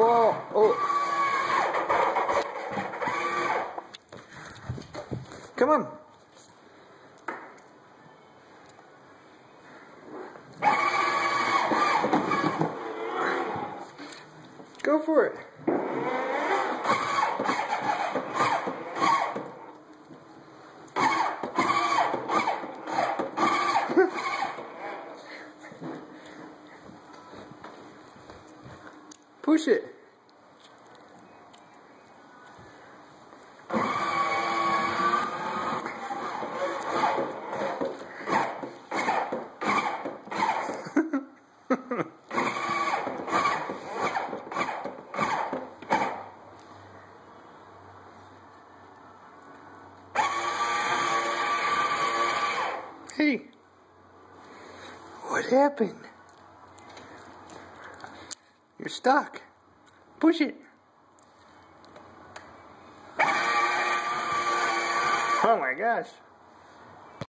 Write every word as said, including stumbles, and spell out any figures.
whoa, oh. Come on. Go for it. Push it. Hey, what happened? You're stuck. Push it. Oh my gosh.